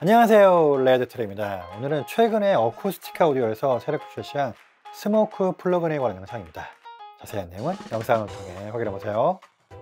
안녕하세요, 레드트리입니다. 오늘은 최근에 어쿠스틱 아우디오에서 새롭게 출시한 스모크 플러그인에 관한 영상입니다. 자세한 내용은 영상을 통해 확인해보세요.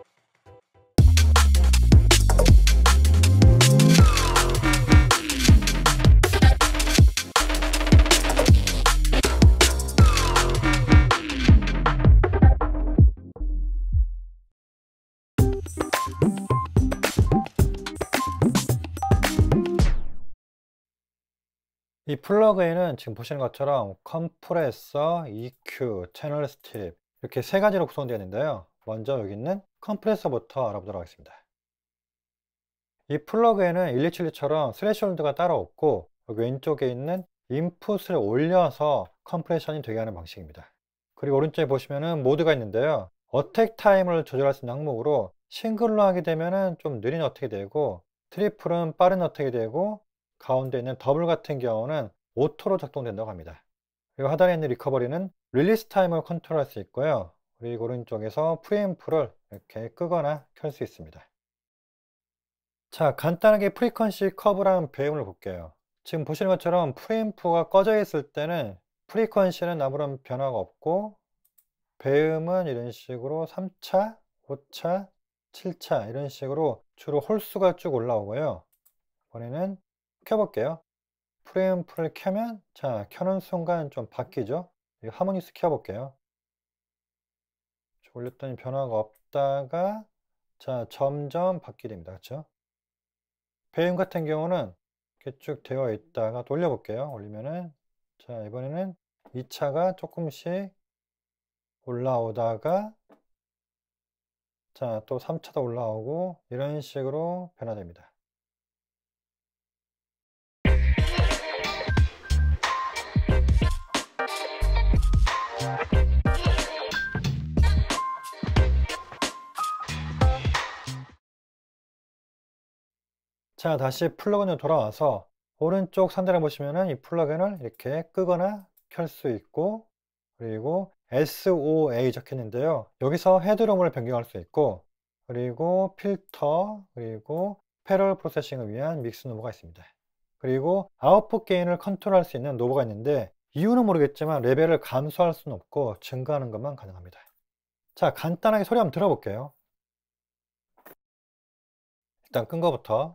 이 플러그인은 지금 보시는 것처럼 컴프레서, EQ, 채널 스트립 이렇게 세 가지로 구성되어 있는데요. 먼저 여기 있는 컴프레서부터 알아보도록 하겠습니다. 이 플러그인은 127처럼 스레시홀드가 따로 없고 여기 왼쪽에 있는 인풋을 올려서 컴프레션이 되게 하는 방식입니다. 그리고 오른쪽에 보시면은 모드가 있는데요. 어택 타임을 조절할 수 있는 항목으로 싱글로 하게 되면은 좀 느린 어택이 되고, 트리플은 빠른 어택이 되고, 가운데 있는 더블 같은 경우는 오토로 작동된다고 합니다. 그리고 하단에 있는 리커버리는 릴리스 타임을 컨트롤할 수 있고요. 그리고 오른쪽에서 프리앰프를 이렇게 끄거나 켤 수 있습니다. 자, 간단하게 프리퀀시 커브랑 배음을 볼게요. 지금 보시는 것처럼 프리앰프가 꺼져 있을 때는 프리퀀시는 아무런 변화가 없고, 배음은 이런 식으로 3차, 5차, 7차 이런 식으로 주로 홀수가 쭉 올라오고요. 이번에는 켜볼게요. 프리앰프를 켜면, 자, 켜는 순간 좀 바뀌죠. 이 하모니스 켜볼게요. 올렸더니 변화가 없다가, 자, 점점 바뀌게 됩니다. 그렇죠? 배음 같은 경우는 이렇게 쭉 되어 있다가 또 올려볼게요. 올리면은, 자, 이번에는 2차가 조금씩 올라오다가, 자, 또 3차도 올라오고 이런 식으로 변화됩니다. 자, 다시 플러그인으로 돌아와서 오른쪽 상단에 보시면은 이 플러그인을 이렇게 끄거나 켤 수 있고, 그리고 SOA 적혀 있는데요. 여기서 헤드룸을 변경할 수 있고, 그리고 필터, 그리고 패럴 프로세싱을 위한 믹스 노브가 있습니다. 그리고 아웃풋 게인을 컨트롤할 수 있는 노브가 있는데, 이유는 모르겠지만 레벨을 감소할 수는 없고 증가하는 것만 가능합니다. 자, 간단하게 소리 한번 들어볼게요. 일단 끈 거부터.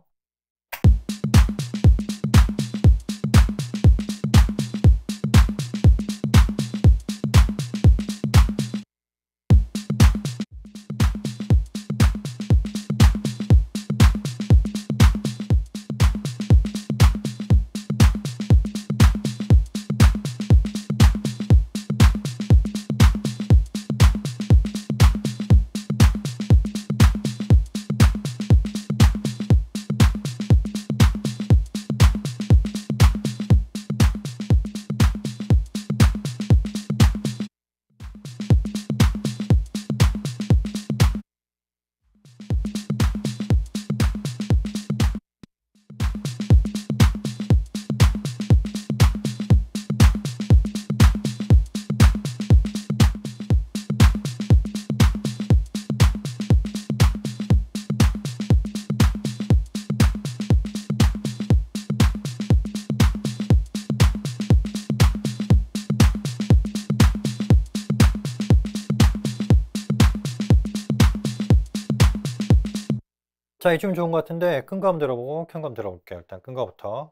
자, 이쯤 좋은 것 같은데 끈 거 한번 들어보고 켠 거 한번 들어볼게요. 일단 끈 거부터.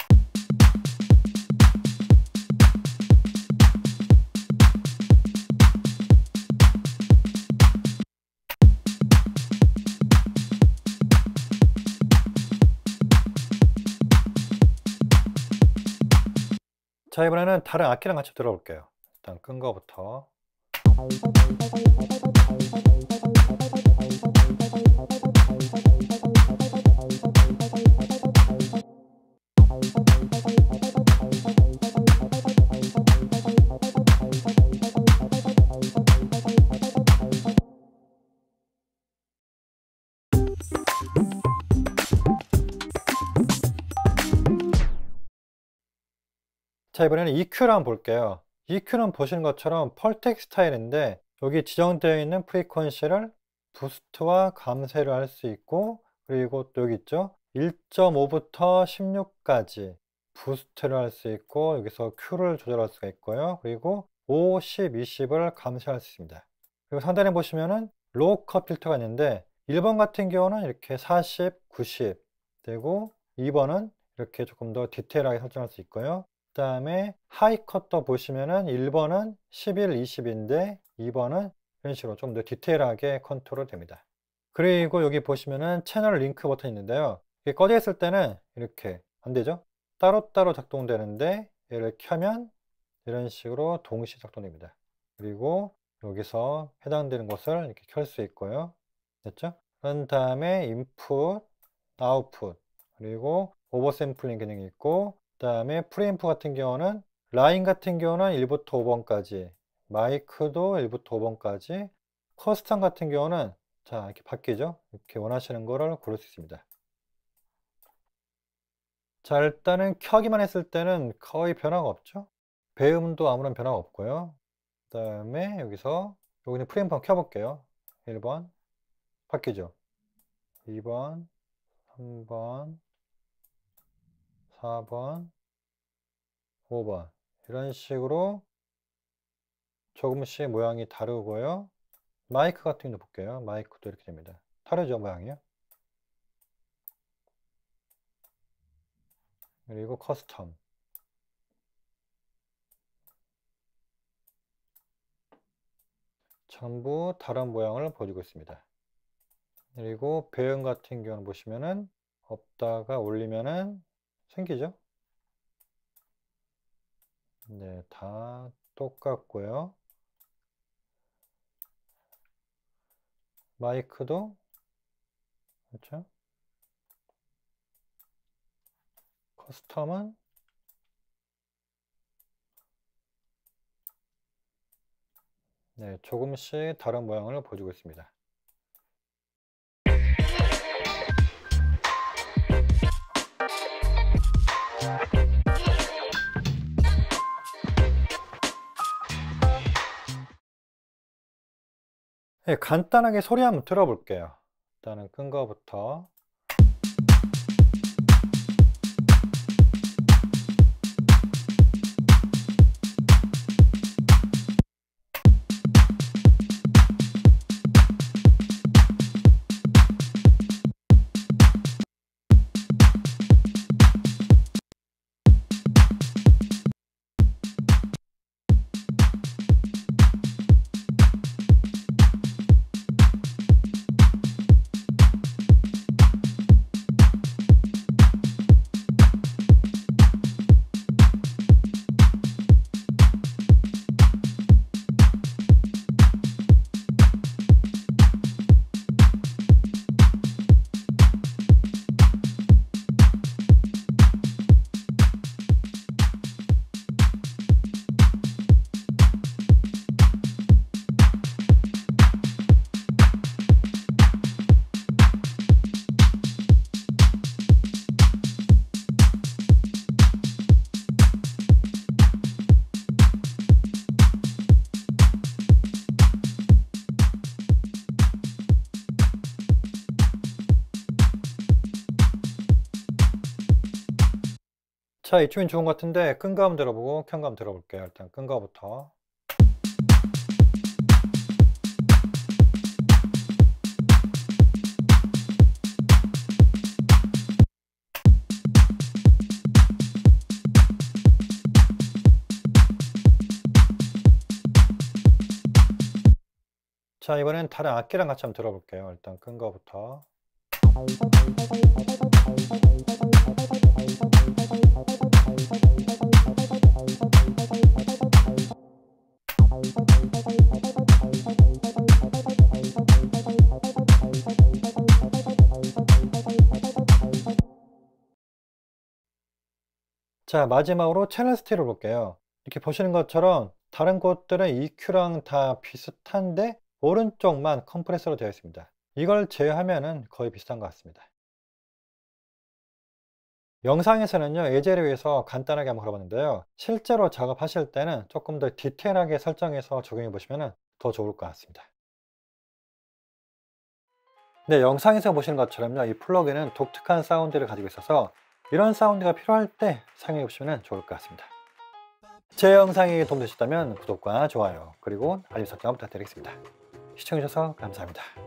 자, 이번에는 다른 악기랑 같이 들어볼게요. 일단 끈 거부터. 자, 이번에는 EQ를 한번 볼게요. EQ는 보시는 것처럼 펄텍 스타일인데 여기 지정되어 있는 프리퀀시를 부스트와 감쇄를 할 수 있고, 그리고 또 여기 있죠. 1.5부터 16까지 부스트를 할 수 있고, 여기서 Q를 조절할 수가 있고요. 그리고 5, 10, 20을 감소할 수 있습니다. 그리고 상단에 보시면은 로우 컷 필터가 있는데 1번 같은 경우는 이렇게 40, 90 되고, 2번은 이렇게 조금 더 디테일하게 설정할 수 있고요. 그 다음에 하이 컷도 보시면은 1번은 11, 20인데 2번은 이런 식으로 좀 더 디테일하게 컨트롤 됩니다. 그리고 여기 보시면은 채널 링크 버튼이 있는데요. 이게 꺼져 있을 때는 이렇게 안 되죠? 따로따로 작동되는데 얘를 켜면 이런 식으로 동시에 작동됩니다. 그리고 여기서 해당되는 것을 이렇게 켤 수 있고요. 됐죠? 그런 다음에 인풋, 아웃풋, 그리고 오버샘플링 기능이 있고, 그 다음에 프리앰프 같은 경우는 라인 같은 경우는 1부터 5번까지, 마이크도 1부터 5번까지, 커스텀 같은 경우는 자 이렇게 바뀌죠. 이렇게 원하시는 거를 고를 수 있습니다. 자, 일단은 켜기만 했을 때는 거의 변화가 없죠. 배음도 아무런 변화가 없고요. 그 다음에 여기서 여기는 프레임 한번 켜볼게요. 1번 바뀌죠. 2번, 3번, 4번, 5번 이런 식으로 조금씩 모양이 다르고요. 마이크 같은 경우도 볼게요. 마이크도 이렇게 됩니다. 다르죠, 모양이요. 그리고 커스텀 전부 다른 모양을 보여주고 있습니다. 그리고 배음 같은 경우는 보시면은 없다가 올리면은 생기죠. 네, 다 똑같고요. 마이크도 그렇죠. 커스텀은 네, 조금씩 다른 모양을 보여주고 있습니다. 네, 간단하게 소리 한번 들어볼게요. 일단은 끈 거부터. 자, 이쪽은 좋은 것 같은데 끈 거 한번 들어보고 켠 거 한번 들어볼게요. 일단 끈 거부터. 자, 이번엔 다른 악기랑 같이 한번 들어볼게요. 일단 끈 거부터. 자, 마지막으로 채널 스틸을 볼게요. 이렇게 보시는 것처럼 다른 곳들은 EQ랑 다 비슷한데 오른쪽만 컴프레서로 되어 있습니다. 이걸 제외하면은 거의 비슷한 것 같습니다. 영상에서는요, 예제를 위해서 간단하게 한번 걸어봤는데요. 실제로 작업하실 때는 조금 더 디테일하게 설정해서 적용해 보시면 더 좋을 것 같습니다. 네, 영상에서 보시는 것처럼요, 이 플러그인은 독특한 사운드를 가지고 있어서 이런 사운드가 필요할 때 사용해 보시면 좋을 것 같습니다. 제 영상이 도움되셨다면 구독과 좋아요, 그리고 알림 설정 부탁드리겠습니다. 시청해 주셔서 감사합니다.